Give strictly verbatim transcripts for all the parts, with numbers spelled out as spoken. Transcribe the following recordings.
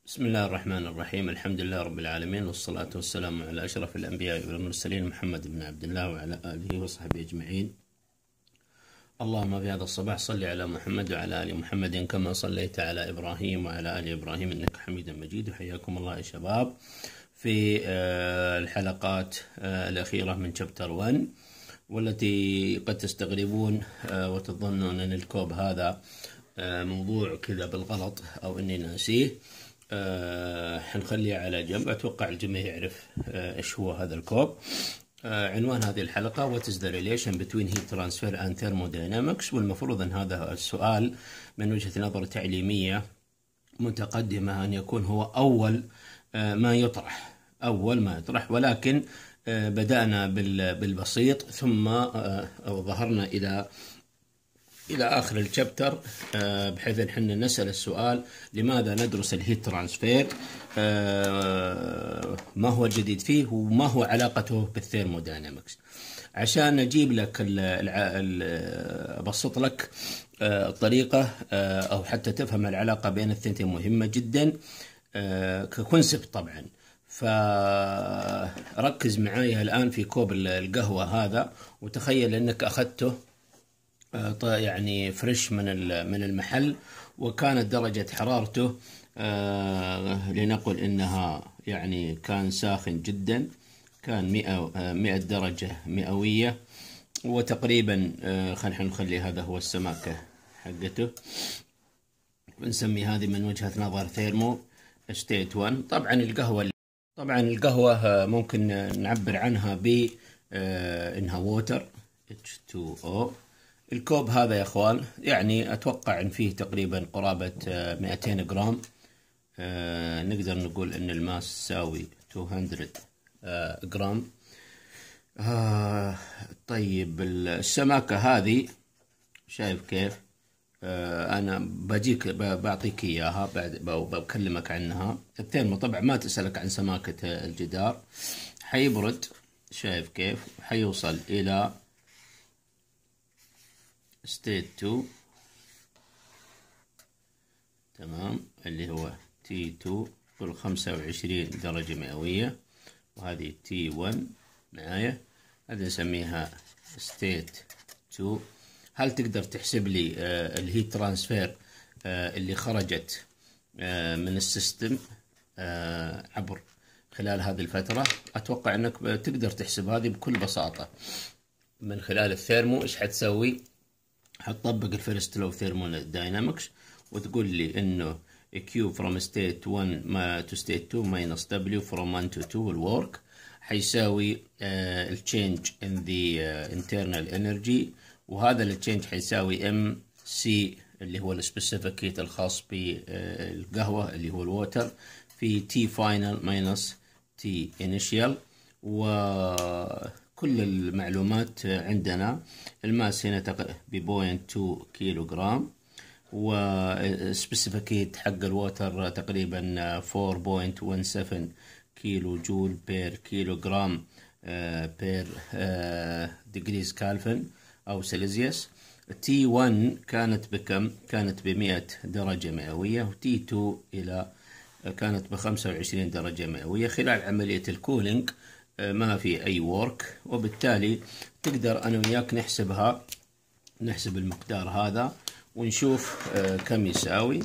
بسم الله الرحمن الرحيم. الحمد لله رب العالمين، والصلاة والسلام على أشرف الأنبياء والمرسلين محمد بن عبد الله وعلى آله وصحبه أجمعين. اللهم في هذا الصباح صل على محمد وعلى آل محمد كما صليت على إبراهيم وعلى آل إبراهيم إنك حميد مجيد. وحياكم الله يا شباب في الحلقات الأخيرة من شابتر واحد، والتي قد تستغربون وتظنون أن الكوب هذا موضوع كذا بالغلط أو أني ناسيه. آه حنخليه على جنب. أتوقع الجميع يعرف آه إيش هو هذا الكوب. آه عنوان هذه الحلقة What is the relation between heat transfer and thermodynamics، والمفروض أن هذا السؤال من وجهة نظر تعليمية متقدمة أن يكون هو أول آه ما يطرح أول ما يطرح ولكن آه بدأنا بالبسيط ثم آه ظهرنا إلى إلى آخر الشابتر بحيث أن احنا نسأل السؤال لماذا ندرس الهيت ترانسفير، ما هو الجديد فيه وما هو علاقته بالثيرموداينامكس. عشان أجيب لك أبسط لك الطريقة أو حتى تفهم العلاقة بين الثنتين مهمة جدا ككونسبت طبعا. فركز معايا الآن في كوب القهوة هذا، وتخيل أنك أخذته يعني فريش من من المحل، وكانت درجة حرارته آه لنقل انها يعني كان ساخن جدا، كان مئة درجة مئوية، وتقريبا آه خلينا نخلي هذا هو السماكة حقته، ونسمي هذه من وجهة نظر ثيرمو ستيت واحد. طبعا القهوة طبعا القهوة ممكن نعبر عنها ب آه انها ووتر إتش تو أو. الكوب هذا يا اخوان يعني اتوقع ان فيه تقريبا قرابة مئتين جرام. آه نقدر نقول ان الماس تساوي مئتين آه جرام. آه طيب السماكة هذه شايف كيف؟ آه انا بجيك بعطيك اياها بعد بكلمك عنها. الثيرمو طبعا ما تسألك عن سماكة الجدار، حيبرد شايف كيف؟ حيوصل الى ستيت تو، تمام، اللي هو تي تو قل خمسة وعشرين درجة مئوية، وهذه تي واحد معايا، هذه نسميها ستيت تو. هل تقدر تحسب لي آه الهيت ترانسفير آه اللي خرجت آه من السيستم آه عبر خلال هذه الفترة؟ أتوقع أنك تقدر تحسب هذه بكل بساطة من خلال الثيرمو. إيش حتسوي؟ هتطبق الفيرست لو ثيرموداينامكس وتقول لي انه Q from state one to state two minus W from one to two الورك حيساوي ال change in the uh, internal energy، وهذا ال change حيساوي M C اللي هو ال specific heat الخاص بالقهوة اللي هو الووتر في T final minus T initial. و كل المعلومات عندنا. الماس هنا ب بوينت تو كيلو جرام، والسبيسيفيكيت حق الووتر تقريبا أربعة بوينت واحد سبعة كيلو جول بير كيلو جرام بير ديجريز كالفن أو سيليزيوس. تي واحد كانت بكم؟ كانت بمئة درجة مئوية، وتي تو إلى كانت بخمسة وعشرين درجة مئوية. خلال عملية الكولينج ما في أي وورك، وبالتالي تقدر أنا وياك نحسبها، نحسب المقدار هذا ونشوف كم يساوي.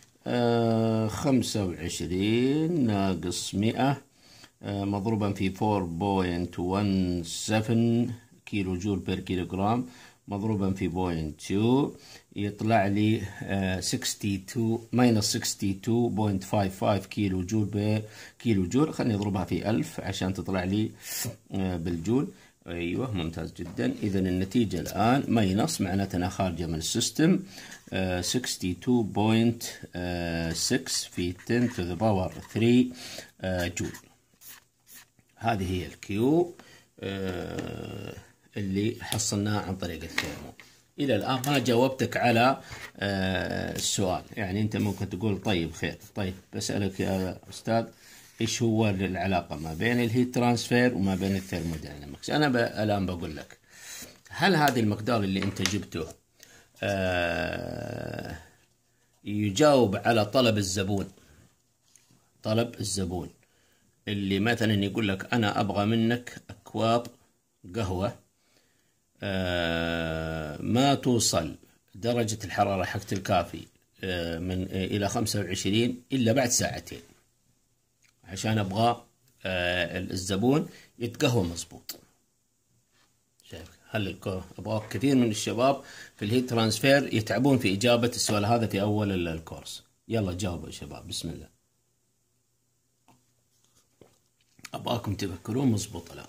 خمسة وعشرين ناقص مئة مضروبا في أربعة بوينت واحد سبعة كيلو جول بير كيلو جرام مضروبا في بوينت تو، يطلع لي ماينس ستة وستين بوينت خمسة خمسة كيلو جول بير كيلو جول. خليني اضربها في ألف عشان تطلع لي بالجول. ايوه ممتاز جدا. اذا النتيجة الان ماينس معناته انها خارجة من السيستم ستة وستين بوينت ستة في عشرة to the power ثلاثة جول. هذه هي الكيو اللي حصلناها عن طريق الثيرمو. إلى الآن ما جاوبتك على آه السؤال. يعني أنت ممكن تقول طيب خير، طيب بسألك يا أستاذ إيش هو العلاقة ما بين الهيت ترانسفير وما بين الثيرموداينامكس؟ أنا الآن بقول لك، هل هذه المقدار اللي أنت جبته آه يجاوب على طلب الزبون طلب الزبون، اللي مثلا يقول لك أنا أبغى منك أكواب قهوة آه ما توصل درجة الحرارة حقت الكافي آه من آه إلى خمسة وعشرين إلا بعد ساعتين، عشان أبغى آه الزبون يتقهوى مظبوط. شايف هل أبغى كثير من الشباب في الهيت ترانسفير يتعبون في إجابة السؤال هذا في أول الكورس. يلا جاوبوا يا شباب، بسم الله. أبغاكم تفكرون مظبوط. الآن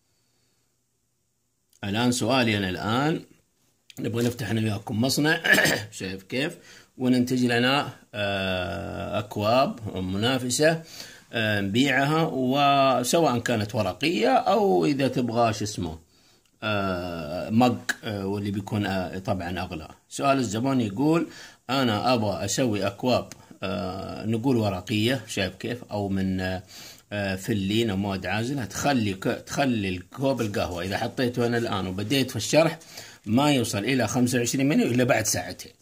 الآن سؤالي أنا الآن نبغى نفتح أنا وياكم مصنع شايف كيف، وننتج لنا أكواب منافسة نبيعها، وسواء كانت ورقية أو إذا تبغى شو اسمه مج واللي بيكون طبعا أغلى. سؤال الزبون يقول أنا أبغى أسوي أكواب نقول ورقية، شايف كيف، أو من فلين أو مواد عازلة، تخلي تخلي الكوب القهوة إذا حطيته أنا الآن وبديت في الشرح ما يوصل إلى خمسة وعشرين منيو إلا بعد ساعتين.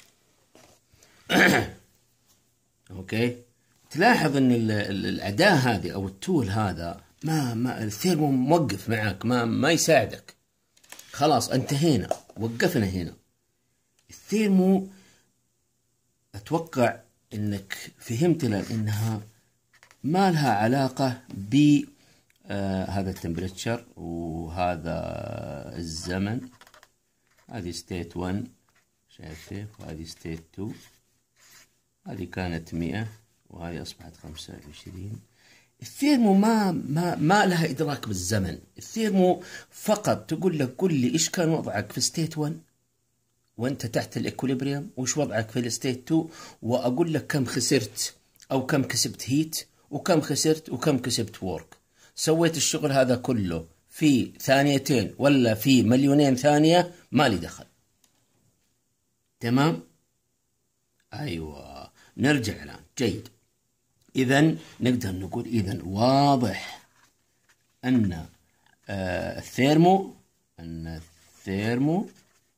أوكي، تلاحظ أن الأداة هذه أو التول هذا ما ما الثيرمو موقف معك، ما ما يساعدك. خلاص انتهينا، وقفنا هنا. الثيرمو أتوقع أنك فهمت لأنها ما لها علاقة ب آه هذا التمبريتشر وهذا الزمن. هذه ستيت واحد شايف كيف، وهذه ستيت اثنين، هذه كانت مئة وهذه أصبحت خمسة وعشرين. الثيرمو ما ما ما لها إدراك بالزمن. الثيرمو فقط تقول لك قل لي إيش كان وضعك في ستيت واحد وأنت تحت الإكوليبريم، وإيش وضعك في الستيت اثنين، وأقول لك كم خسرت أو كم كسبت هيت وكم خسرت وكم كسبت وورك. سويت الشغل هذا كله في ثانيتين ولا في مليونين ثانية ما لي دخل. تمام؟ أيوة، نرجع الآن. جيد، إذن نقدر نقول إذن واضح أن آه الثيرمو أن الثيرمو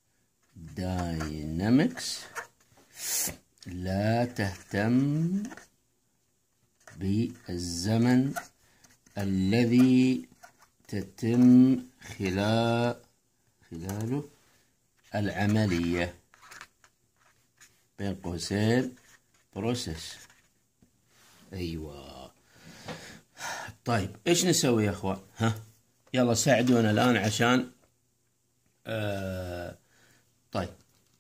داينامكس لا تهتم بالزمن الذي تتم خلال خلاله العملية بين قوسين بروسيس. أيوة. طيب إيش نسوي يا أخوان؟ ها يلا ساعدونا الآن عشان آه طيب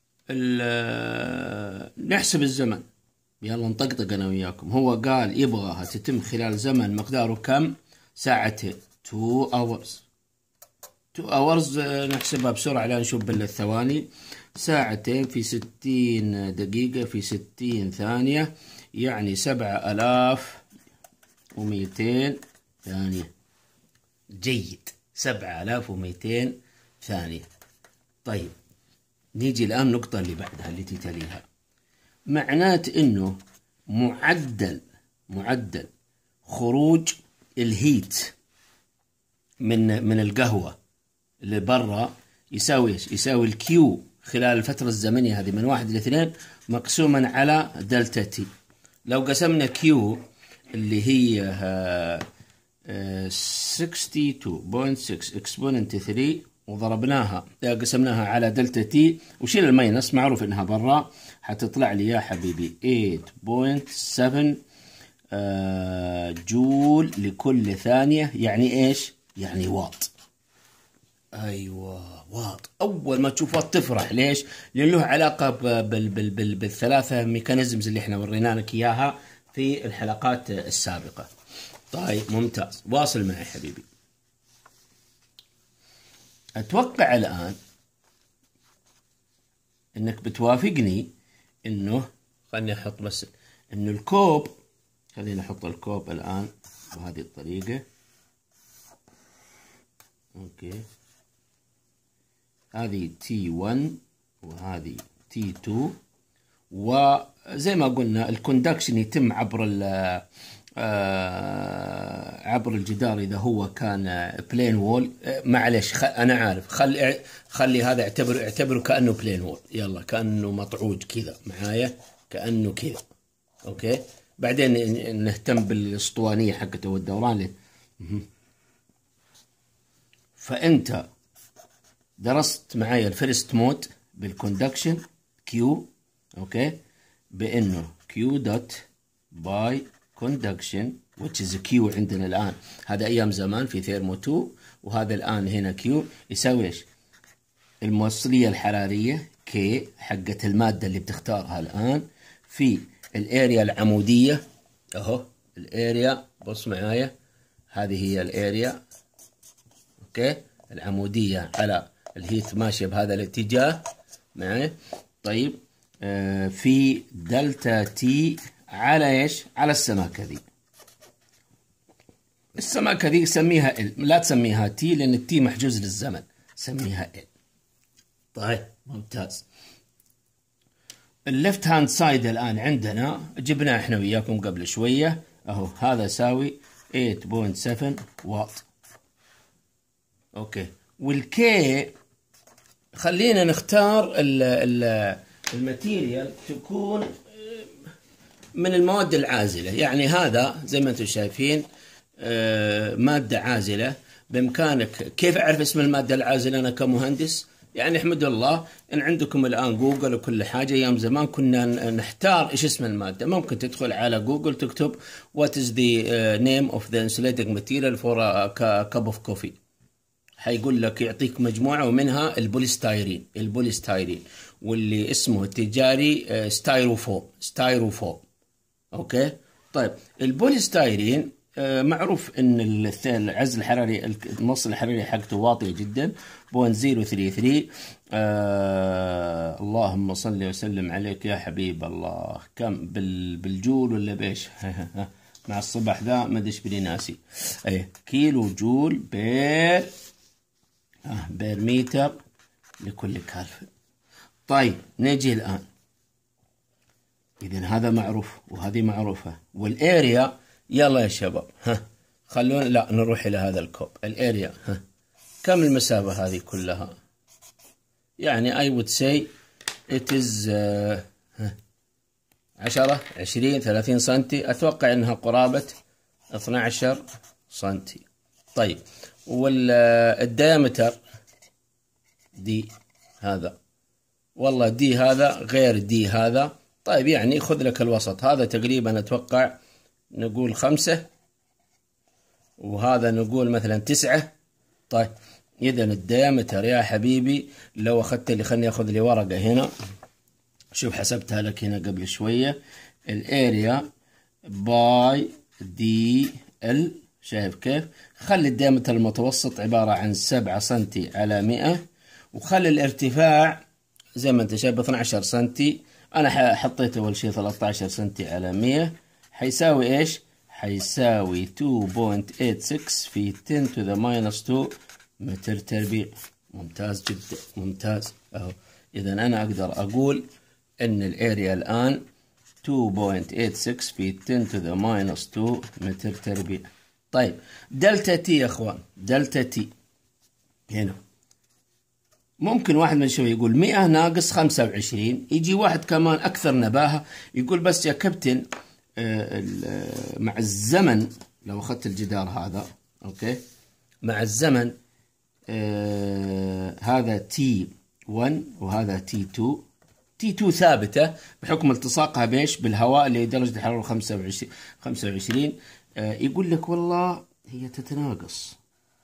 نحسب الزمن. يلا نطقطق أنا وياكم. هو قال يبغاها تتم خلال زمن مقداره كم؟ ساعتين. two hours. two hours نحسبها بسرعة لا نشوف بالثواني. ساعتين في ستين دقيقة في ستين ثانية، يعني سبعة آلاف ومئتين ثانية. جيد، سبعة آلاف ومئتين ثانية. طيب نيجي الآن النقطة اللي بعدها التي تليها. معنات إنه معدل معدل خروج الهيت من من القهوة اللي برا يساوي ايش؟ يساوي الكيو خلال الفترة الزمنية هذه من واحد لاثنين مقسوما على دلتا تي. لو قسمنا كيو اللي هي ستة وستين فاصلة ستة اكسبوننت ثلاثة وضربناها قسمناها على دلتا تي وشيل الماينس، معروف انها برا، حتطلع لي يا حبيبي ثمانية فاصلة سبعة جول لكل ثانية. يعني ايش؟ يعني واط. ايوه واط. اول ما تشوف واط تفرح. ليش؟ لان له علاقه بال بال بال بالثلاثه ميكانيزمز اللي احنا ورينا لك اياها في الحلقات السابقه. طيب ممتاز، واصل معي حبيبي. اتوقع الان انك بتوافقني انه خليني احط بس انه الكوب، خلينا نحط الكوب الان بهذه الطريقه. اوكي، هذه تي واحد وهذه تي اثنين، وزي ما قلنا الكوندكشن يتم عبر عبر الجدار اذا هو كان بلين وول. معلش خ... انا عارف، خلي خلي هذا اعتبر اعتبره كانه بلين وول. يلا كانه مطعوج كذا معايا، كانه كذا. اوكي، بعدين نهتم بالاسطوانية حقته والدوران له. فأنت درست معايا الفيرست مود بالكوندكشن كيو، اوكي، بانه كيو دوت باي كوندكشن which is كيو عندنا الان، هذا ايام زمان في ثيرمو اثنين، وهذا الان هنا كيو يساوي ايش؟ الموصلية الحرارية كي حقت المادة اللي بتختارها الان في الاريا العمودية اهو، الاريا بص معايا هذه هي الاريا، اوكي، العمودية على الهيت ماشية بهذا الاتجاه معي. طيب آه في دلتا تي على ايش؟ على السماكة ذي. السماكة ذي سميها ال، لا تسميها تي لان التي محجوز للزمن، سميها ال. طيب ممتاز. الليفت هاند سايد الان عندنا جبناه احنا وياكم قبل شوية اهو، هذا يساوي ثمانية فاصلة سبعة واط، اوكي. والكي خلينا نختار ال ال الماتيريال تكون من المواد العازلة، يعني هذا زي ما انتم شايفين مادة عازلة. بإمكانك كيف أعرف اسم المادة العازلة أنا كمهندس؟ يعني احمد الله إن عندكم الآن جوجل وكل حاجة. أيام زمان كنا نحتار إيش اسم المادة، ممكن تدخل على جوجل تكتب what is the name of the insulating material for a cup of coffee، حيقول لك يعطيك مجموعة ومنها البوليستايرين، البوليستايرين واللي اسمه التجاري ستايروفوم، ستايروفوم، اوكي. طيب البوليستايرين معروف ان العزل الحراري، الموصل الحراري حقته واطية جدا صفر صفر ثلاثة ثلاثة. آه اللهم صل وسلم عليك يا حبيب الله، كم بالجول ولا بايش؟ مع الصبح ذا ما ادري ايش بلي ناسي. اي كيلو جول بير آه بير متر لكل كالفن. طيب نجي الآن، إذن هذا معروف وهذه معروفة، والاريا يلا يا شباب ها خلونا لا نروح إلى هذا الكوب. الاريا ها كم المسافة هذه كلها؟ يعني I would say it is uh, عشرة عشرين ثلاثين سنتي، أتوقع أنها قرابة اثني عشر سنتي. طيب والديامتر دي هذا، والله دي هذا غير دي هذا. طيب يعني خذ لك الوسط، هذا تقريبا أتوقع نقول خمسة، وهذا نقول مثلا تسعة. طيب إذا الديامتر يا حبيبي لو أخذت لي، خلني أخذ لي ورقة هنا، شوف حسبتها لك هنا قبل شوية. الاريا باي دي ال، شايف كيف؟ خلي الديامتر المتوسط عبارة عن سبعة سنتي على مئة، وخلي الارتفاع زي ما انت شايف اثني عشر سنتي. انا حطيت اول شيء ثلاثة عشر سنتي على مئة، حيساوي ايش؟ حيساوي اثنين فاصلة ثمانية ستة في عشرة to the minus اثنين متر تربيع. ممتاز جدا، ممتاز اهو. اذا انا اقدر اقول ان الاريا الان اثنين فاصلة ثمانية ستة في عشرة to the minus اثنين متر تربيع. طيب دلتا تي يا اخوان، دلتا تي هنا ممكن واحد من شوي يقول مئة ناقص خمسة وعشرين، يجي واحد كمان أكثر نباهة يقول بس يا كابتن آه مع الزمن لو أخذت الجدار هذا أوكي، مع الزمن آه هذا تي واحد وهذا تي اثنين، تي اثنين ثابتة بحكم التصاقها بيش بالهواء اللي درجة الحرارة خمسة وعشرين. آه يقول لك والله هي تتناقص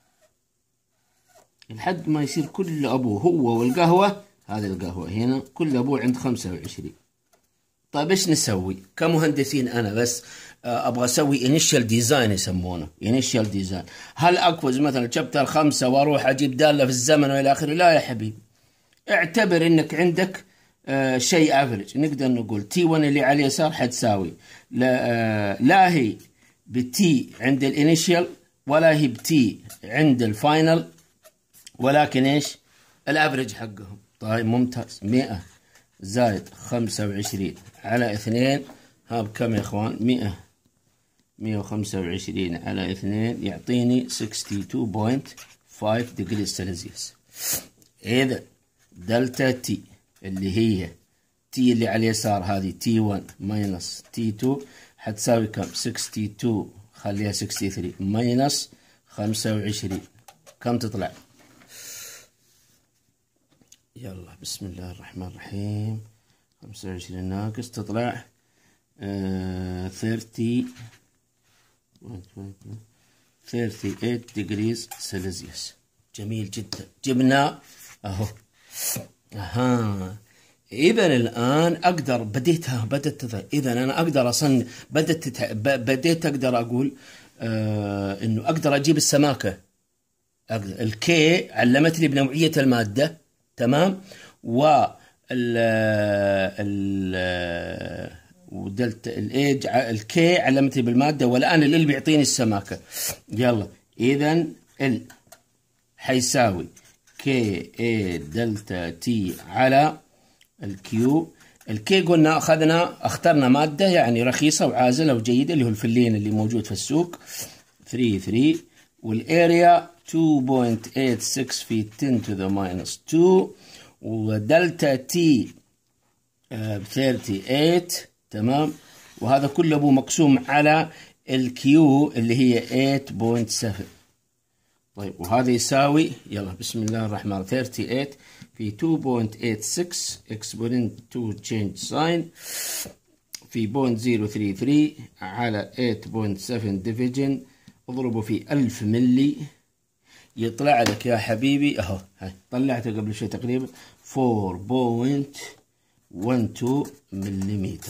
لحد ما يصير كل أبوه هو والقهوة، هذه القهوة هنا كل أبوه عند خمسة وعشرين. طيب إيش نسوي كمهندسين؟ أنا بس أبغى أسوي initial design يسمونه initial design. هل أقفز مثلا شابتر خمسة وأروح أجيب دالة في الزمن وإلى آخره؟ لا يا حبيبي، اعتبر إنك عندك آه شيء افريج. نقدر نقول تي واحد اللي على اليسار حتساوي لا, آه لا هي بتي عند الانيشيال ولا هي بتي عند الفاينل، ولكن ايش الافريج حقهم. طيب ممتاز، مئة زائد خمسة وعشرين على اثنين، ها بكم يا اخوان؟ مئة مئة وخمسة وعشرين على اثنين يعطيني ستة وستين فاصلة خمسة ديجري سلسيوس. اذا دلتا تي اللي هي تي اللي على اليسار هذه تي واحد ماينس تي اثنين حتساوي كم؟ ستة وستين، خليها ستة وثلاثين ماينس خمسة وعشرين، كم تطلع؟ يلا بسم الله الرحمن الرحيم. خمسة وعشرين ناقص تطلع آه ثلاثين ثلاثة وثلاثين degrees سيلسيوس. جميل جدا، جبنا اهو. اها اذا الان اقدر بديتها بدت اذا انا اقدر اصنع بدت تتع... بديت اقدر اقول آه انه اقدر اجيب السماكه. الكي علمتني بنوعيه الماده، تمام، و ال ال ودلت الايج الكي علمتني بالماده، والان ال بيعطيني السماكه. يلا اذا ال حيساوي كي اي دلتا تي على الكيو. الكي قلنا اخذنا اخترنا ماده يعني رخيصه وعازله وجيده اللي هو الفلين اللي موجود في السوق ثلاثة ثلاثة، والاريا اثنين فاصلة ثمانية ستة في عشرة to the minus اثنين، ودلتا تي ب ثمانية وثلاثين، تمام، وهذا كله ابو مقسوم على الكيو اللي هي ثمانية فاصلة سبعة. طيب وهذا يساوي، يلا بسم الله الرحمن الرحيم، ثلاثة وثلاثين في اثنين فاصلة ثمانية ستة exponent to change sign في صفر فاصلة صفر ثلاثة ثلاثة على ثمانية فاصلة سبعة division اضربه في ألف ملي، يطلع لك يا حبيبي اهو. هاي طلعته قبل شوي تقريبا أربعة فاصلة اثناشر مليمتر.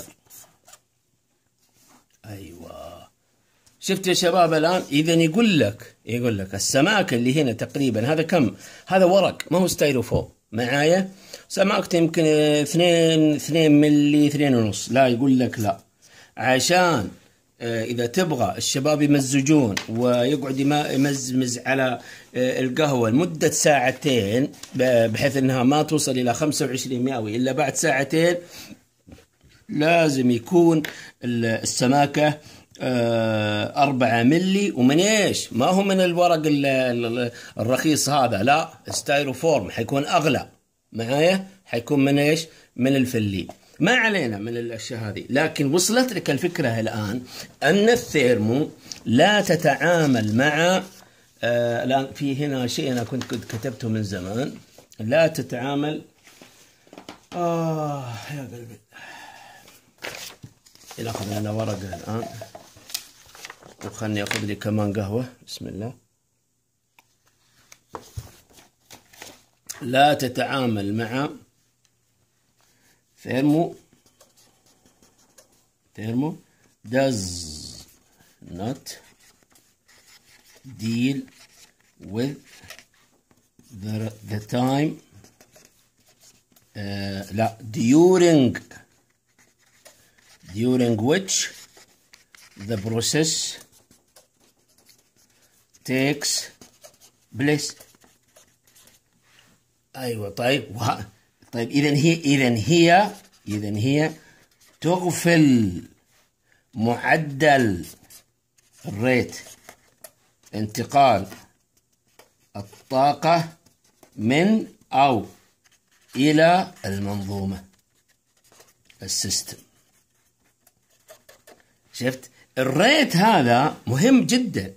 ايوه شفت يا شباب الان؟ اذا يقول لك يقول لك السماكه اللي هنا تقريبا هذا كم؟ هذا ورق ما هو ستايروفوم معايا، سماكته يمكن اثنين اثنين ملي اثنين ونص. لا يقول لك لا، عشان اذا تبغى الشباب يمزجون ويقعد يمزمز على القهوه لمده ساعتين بحيث انها ما توصل الى خمسة وعشرين مئوي الا بعد ساعتين، لازم يكون السماكه أربعة ملي. ومن ايش؟ ما هو من الورق الرخيص هذا، لا، ستايروفورم حيكون اغلى معايا، حيكون من ايش؟ من الفلين. ما علينا من الاشياء هذه، لكن وصلت لك الفكره الان ان الثيرمو لا تتعامل مع آه الان في هنا شيء انا كنت كنت كتبته من زمان، لا تتعامل اه يا قلبي. ناخذ لنا ورقه الان، وخلني اخذ لي كمان قهوه. بسم الله. لا تتعامل مع ثيرمو ثيرمو does not deal with the, the time uh, لا during during which the process takes place. ايوه طيب وه... طيب اذا هي اذا هي اذا هي تغفل معدل الريت انتقال الطاقة من او الى المنظومة السيستم. شفت الريت هذا مهم جدا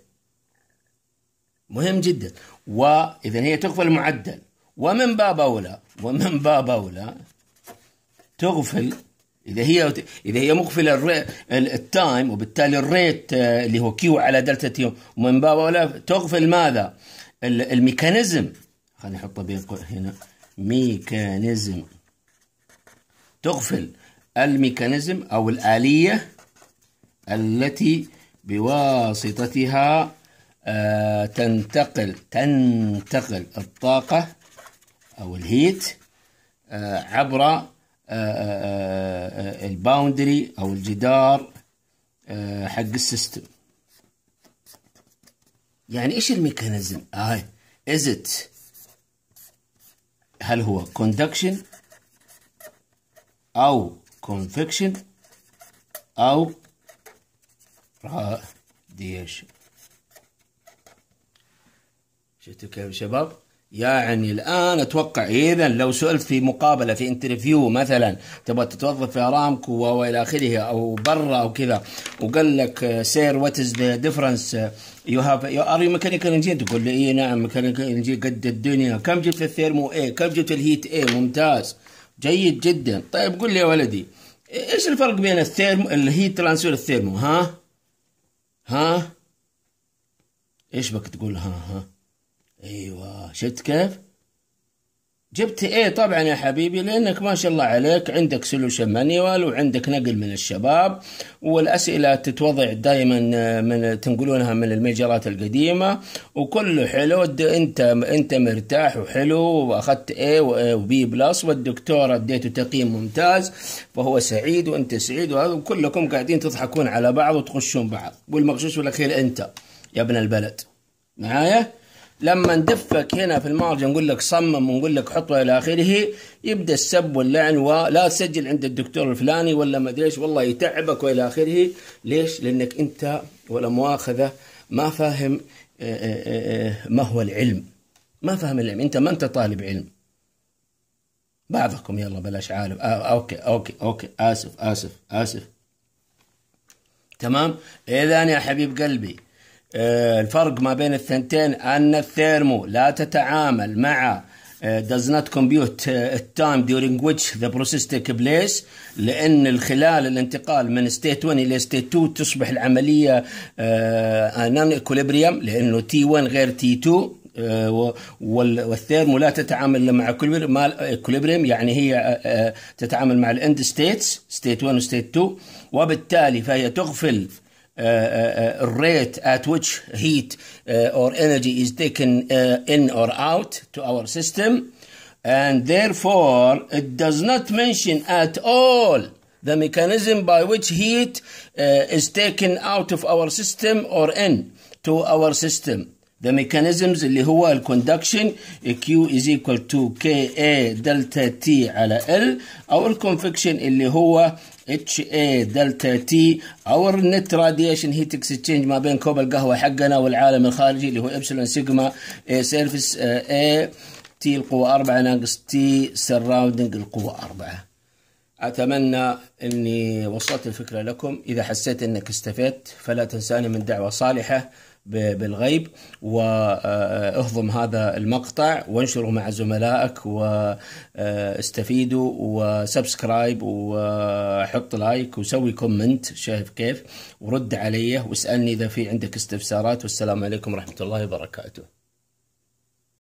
مهم جدا، واذا هي تغفل المعدل، ومن باب اولى ومن باب اولى تغفل اذا هي اذا هي مغفله التايم، وبالتالي الريت اللي هو كيو على دلتا تي، ومن باب اولى تغفل ماذا؟ الميكانيزم. خليني احطه بين هنا، ميكانيزم، تغفل الميكانيزم او الآلية التي بواسطتها آه تنتقل تنتقل الطاقة أو الهيت آه عبر آه آه الباوندري أو الجدار آه حق السيستم. يعني إيش الميكانيزم؟ آه is it هل هو conduction أو convection أو radiation؟ شفتوا كيف شباب؟ يعني الآن أتوقع إذا لو سئلت في مقابلة في انترفيو مثلا تبغى تتوظف في أرامكو وإلى آخره أو برا أو كذا، وقال لك سير وات إز ذا ديفرنس يو هاف ار يو ميكانيكال انجينير، تقول لي إيه نعم ميكانيكال انجينير قد الدنيا. كم جبت الثيرمو إيه؟ كم جبت الهيت إيه؟ ممتاز جيد جدا. طيب قل لي يا ولدي إيش الفرق بين الثيرمو الهيت ترانسفير الثيرمو؟ ها ها إيش بك تقول ها ها؟ ايوه شفت كيف؟ جبت ايه طبعا يا حبيبي، لانك ما شاء الله عليك عندك سولوشن مانيوال وعندك نقل من الشباب، والاسئله تتوضع دائما من تنقلونها من الميجرات القديمه، وكله حلو. انت انت مرتاح وحلو، واخذت ايه وبي بلس، والدكتور اديته تقييم ممتاز، فهو سعيد وانت سعيد، وكلكم قاعدين تضحكون على بعض وتخشون بعض، والمغشوش والاخير انت يا ابن البلد. معايا؟ لما ندفك هنا في المارجن نقول لك صمم ونقول لك حط الى اخره، يبدا السب واللعن ولا تسجل عند الدكتور الفلاني ولا ما ادري ايش، والله يتعبك والى اخره. ليش؟ لانك انت ولا مؤاخذه ما فاهم ما هو العلم، ما فاهم العلم، انت ما انت طالب علم. بعضكم يلا بلاش عارف. آه اوكي اوكي اوكي اسف اسف اسف تمام. اذا يا حبيب قلبي الفرق ما بين الثنتين أن الثيرمو لا تتعامل مع does not compute time during which the process take place، لأن الخلال الانتقال من state one إلى state two تصبح العملية non equilibrium، لأنه تي ون غير تي تو، والثيرمو لا تتعامل مع equilibrium، يعني هي تتعامل مع الاند ستيتس state one و state two، وبالتالي فهي تغفل Uh, uh, rate at which heat uh, or energy is taken uh, in or out to our system, and therefore it does not mention at all the mechanism by which heat uh, is taken out of our system or in to our system. The mechanisms اللي هو ال conduction Q is equal to Ka delta T على L، أو ال convection اللي هو H A delta T، أو ال net radiation heat exchange ما بين كوب القهوة حقنا والعالم الخارجي اللي هو إبسلون سيجما A surface A T القوة أربعة ناقص T surrounding القوة أربعة. أتمنى أني وصلت الفكرة لكم. إذا حسيت أنك استفدت فلا تنساني من دعوة صالحة بالغيب، واهضم هذا المقطع وانشره مع زملائك واستفيدوا، وسبسكرايب وحط لايك وسوي كومنت، شايف كيف، ورد عليه واسألني إذا في عندك استفسارات. والسلام عليكم ورحمة الله وبركاته.